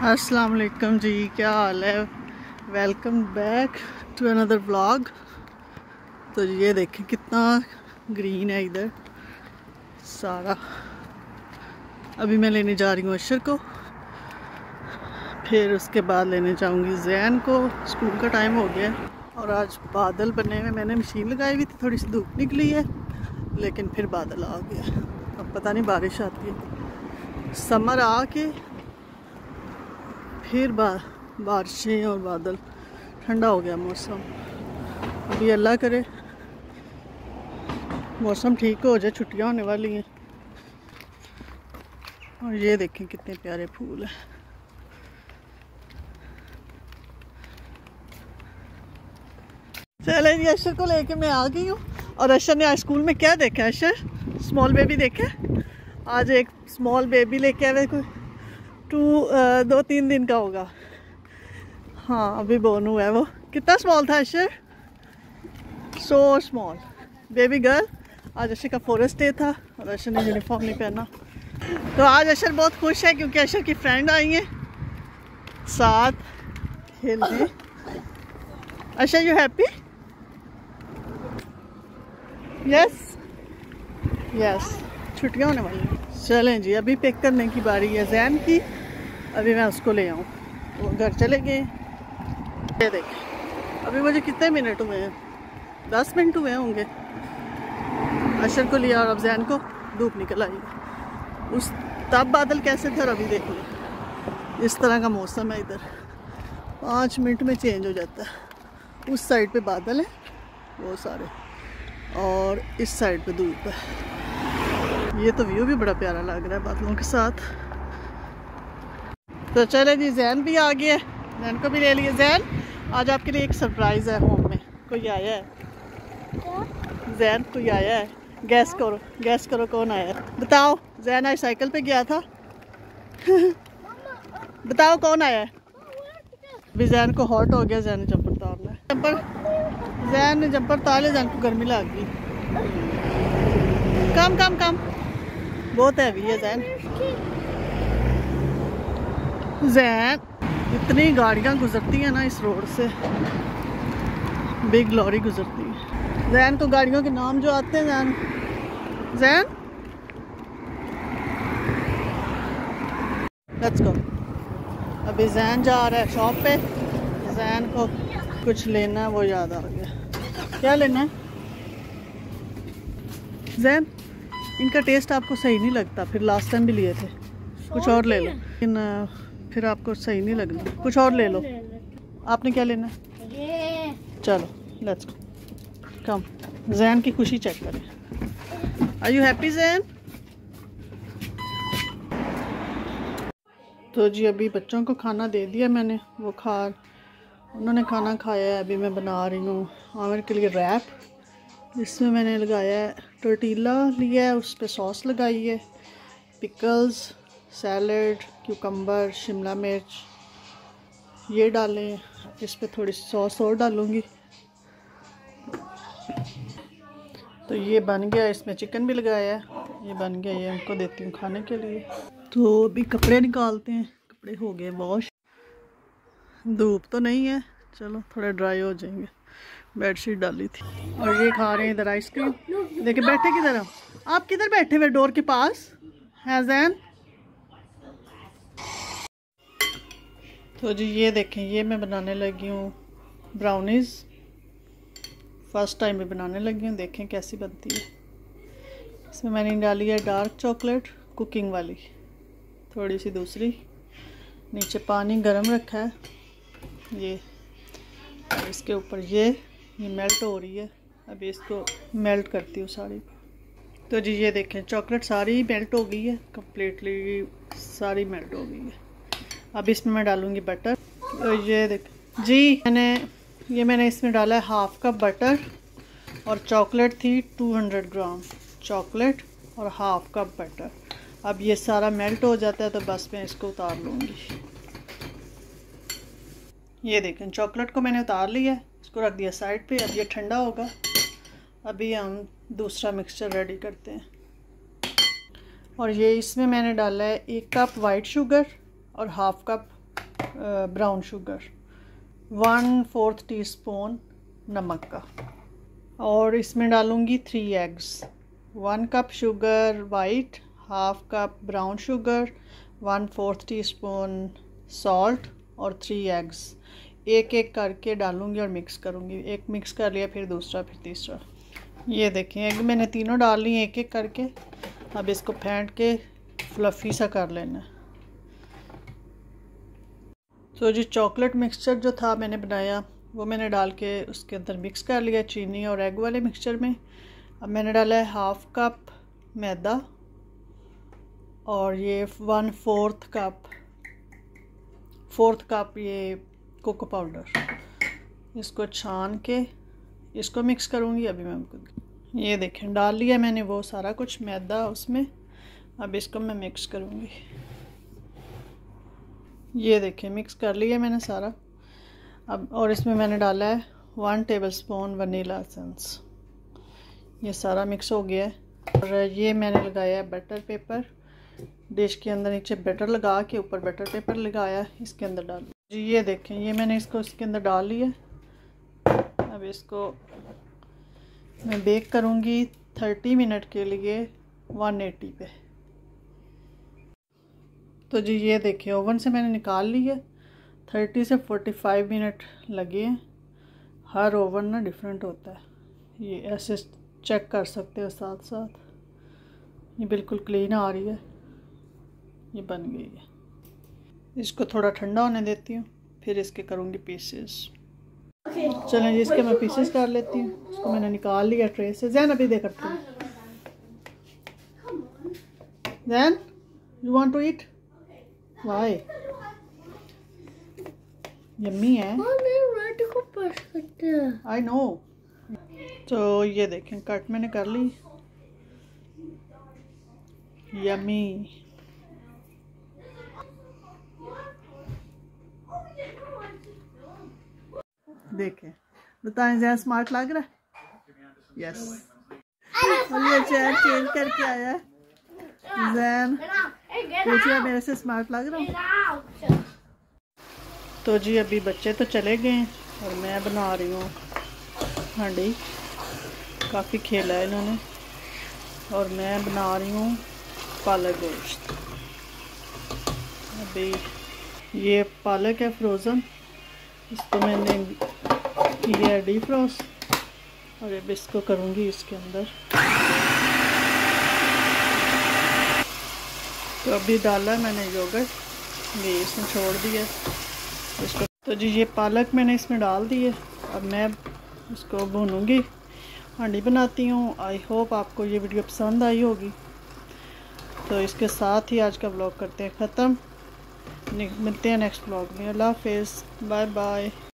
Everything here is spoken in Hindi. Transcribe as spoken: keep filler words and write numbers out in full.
अस्सलाम वालेकुम जी, क्या हाल है। Welcome back to another vlog. तो ये देखें कितना ग्रीन है इधर सारा। अभी मैं लेने जा रही हूँ अशर को, फिर उसके बाद लेने जाऊँगी जैन को। स्कूल का टाइम हो गया है और आज बादल बने हुए। मैंने मशीन लगाई हुई थी, थोड़ी सी धूप निकली है लेकिन फिर बादल आ गया। अब पता नहीं बारिश आती है। समर आके फिर बा बारिशें और बादल, ठंडा हो गया मौसम। अभी अल्लाह करे मौसम ठीक हो जाए, छुट्टियां होने वाली हैं। और ये देखें कितने प्यारे फूल हैं। चले जी, अशर को लेके मैं आ गई हूँ। और अशर ने आज स्कूल में क्या देखा? अशर स्मॉल बेबी देखे। आज एक स्मॉल बेबी लेके आए, कोई टू दो तीन दिन का होगा। हाँ, अभी बोर्न हुआ है वो। कितना स्मॉल था Ashar? So small baby girl. आज अशर का फॉरेस्ट डे था और अशर ने यूनिफॉर्म नहीं पहना। तो आज अशर बहुत खुश है क्योंकि अशर की फ्रेंड आई हैं साथ खेलने। Ashar, you happy? Yes yes, छुट्टियां होने वाली हैं। चलें जी, अभी पिक करने की बारी है जैन की। अभी मैं उसको ले आऊँ, वो घर चले गए। ये देखें अभी मुझे कितने मिनट हुए हैं? दस मिनट हुए होंगे। अशर को लिया और अब जैन को। धूप निकल आई उस तब बादल कैसे थे और अभी देख लो। इस तरह का मौसम है इधर, पाँच मिनट में चेंज हो जाता है। उस साइड पे बादल है वो सारे, और इस साइड पे धूप है। ये तो व्यू भी बड़ा प्यारा लग रहा है बादलों के साथ। तो चले जी, जैन भी आ गया। जैन को भी ले लिए। जैन, आज आपके लिए एक सरप्राइज है। होम में कोई आया है। क्या? जैन कोई आया है। गैस करो, गैस करो कौन आया है। बताओ। जैन आज साइकिल पे गया था। बताओ कौन आया है। अभी जैन को हॉट हो गया, जैन ने जंपर उतारना है। जंपर जैन ने जंपर उतार लिया, जैन को गर्मी लग गई। कम कम कम, बहुत हैवी है जैन। जैन, इतनी गाड़ियां गुजरती हैं ना इस रोड से, बिग लॉरी गुजरती है। जैन को गाड़ियों के नाम जो आते हैं। Zain Zain let's go. अभी जैन जा रहा है शॉप पे। जैन को कुछ लेना है, वो याद आ गया। क्या लेना है जैन? इनका टेस्ट आपको सही नहीं लगता, फिर लास्ट टाइम भी लिए थे। कुछ और ले लो, लेकिन फिर आपको सही नहीं लगना। कुछ और ले लो। आपने क्या लेना है? चलो लेट्स गो, कम। जैन की खुशी चेक करें। Are you happy Zain? तो जी, अभी बच्चों को खाना दे दिया मैंने, वो खा उन्होंने खाना खाया है। अभी मैं बना रही हूँ आमिर के लिए रैप। इसमें मैंने लगाया है टोर्टिला लिया है, उस पर सॉस लगाई है, पिकल्स, सैलड, क्यूकम्बर, शिमला मिर्च ये डाले। इस पर थोड़ी सी सॉस और डालूँगी। तो ये बन गया। इसमें चिकन भी लगाया है, ये बन गया। ये उनको देती हूँ खाने के लिए। तो अभी कपड़े निकालते हैं। कपड़े हो गए वॉश। धूप तो नहीं है, चलो थोड़े ड्राई हो जाएंगे। बेडशीट डाली थी। और ये खा रहे हैं इधर आइसक्रीम। देखिए बैठे किधर हो आप? किधर बैठे हुए? डोर के पास है जैन। तो जी ये देखें, ये मैं बनाने लगी हूँ ब्राउनीज़। फर्स्ट टाइम भी बनाने लगी हूँ, देखें कैसी बनती है। इसमें मैंने डाली है डार्क चॉकलेट कुकिंग वाली, थोड़ी सी दूसरी। नीचे पानी गरम रखा है ये, और इसके ऊपर ये ये मेल्ट हो रही है। अभी इसको मेल्ट करती हूँ सारी। तो जी ये देखें, चॉकलेट सारी मेल्ट हो गई है, कम्प्लीटली सारी मेल्ट हो गई है। अब इसमें मैं डालूँगी बटर। तो ये देख जी, मैंने ये मैंने इसमें डाला है हाफ कप बटर, और चॉकलेट थी टू हंड्रेड ग्राम चॉकलेट और हाफ कप बटर। अब ये सारा मेल्ट हो जाता है तो बस मैं इसको उतार लूँगी। ये देखें, चॉकलेट को मैंने उतार लिया है, इसको रख दिया साइड पे। अब ये ठंडा होगा। अभी हम दूसरा मिक्सचर रेडी करते हैं। और ये इसमें मैंने डाला है एक कप वाइट शुगर और half cup brown sugar, one fourth teaspoon नमक का, और इसमें डालूँगी three eggs, one cup sugar white, half cup brown sugar, one fourth teaspoon salt और थ्री एग्स। एक एक करके डालूँगी और मिक्स करूँगी। एक मिक्स कर लिया, फिर दूसरा, फिर तीसरा। ये देखें एग मैंने तीनों डाल ली एक एक करके। अब इसको फेंट के फ्लफ़ी सा कर लेना। तो जी चॉकलेट मिक्सचर जो था मैंने बनाया वो मैंने डाल के उसके अंदर मिक्स कर लिया चीनी और एग वाले मिक्सचर में। अब मैंने डाला है हाफ कप मैदा और ये one fourth cup fourth cup ये कोको पाउडर। इसको छान के इसको मिक्स करूँगी। अभी मैं आपको ये देखें डाल लिया मैंने वो सारा कुछ मैदा उसमें। अब इसको मैं मिक्स करूँगी। ये देखें मिक्स कर लिया मैंने सारा। अब और इसमें मैंने डाला है वन टेबलस्पून वनीला एसेंस। ये सारा मिक्स हो गया है। और ये मैंने लगाया है बटर पेपर। डिश के अंदर नीचे बटर लगा के ऊपर बटर पेपर लगाया, इसके अंदर डाल जी। ये देखें ये मैंने इसको इसके अंदर डाल लिया। अब इसको मैं बेक करूँगी थर्टी मिनट के लिए वन एटी पे। तो जी ये देखिए ओवन से मैंने निकाल ली है। थर्टी से फोर्टी फाइव मिनट लगे हैं। हर ओवन ना डिफरेंट होता है, ये ऐसे चेक कर सकते हो साथ साथ। ये बिल्कुल क्लीन आ रही है, ये बन गई है। इसको थोड़ा ठंडा होने देती हूँ, फिर इसके करूँगी पीसेस। चलें जी इसके मैं पीसेस कर लेती हूँ। इसको मैंने निकाल लिया ट्रे से। जैन अभी दे करती हूँ। Zain you want to eat? Why? Yummy है। I know. तो ये देखें कट मैंने कर ली। यम्मी। देखें बताएं जैन स्मार्ट लग रहा है? यस। और ये चेयर चेंज करके आया है। जैन पूछिए मेरे से स्मार्ट लग रहा हूँ? तो जी अभी बच्चे तो चले गए हैं और मैं बना रही हूँ हांडी। काफ़ी खेला है इन्होंने। और मैं बना रही हूँ पालक गोश्त। अभी ये पालक है फ्रोज़न, इसको मैंने किया है डीफ्रोस्ट और अब इसको करूँगी इसके अंदर। तो अभी डाला मैंने योगर्ट, ये इसमें छोड़ दिया इसको। तो जी ये पालक मैंने इसमें डाल दी है। अब मैं इसको भूनूंगी, हांडी बनाती हूँ। आई होप आपको ये वीडियो पसंद आई होगी। तो इसके साथ ही आज का व्लॉग करते हैं ख़त्म। मिलते हैं नेक्स्ट व्लॉग में। अल्लाह हाफिज़, बाय बाय।